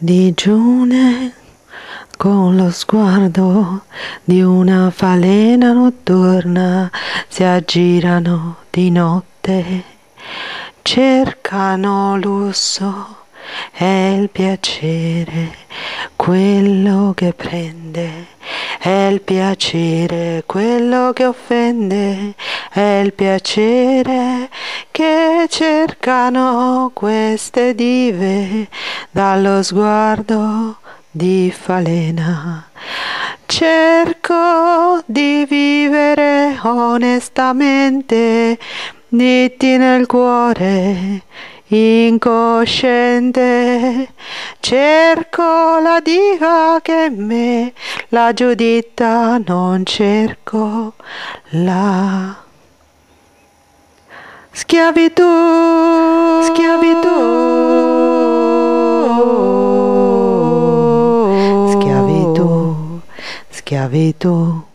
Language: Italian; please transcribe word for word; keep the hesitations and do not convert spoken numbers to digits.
Digiune con lo sguardo di una falena notturna si aggirano di notte, cercano lusso e il piacere, quello che prende, è il piacere, quello che offende, è il piacere che cercano queste dive dallo sguardo di falena. Cerco di vivere onestamente, dritti nel cuore, incosciente. Cerco la diva che in me, la Giuditta, non cerco la schiavitù, schiavitù, schiavitù, schiavitù.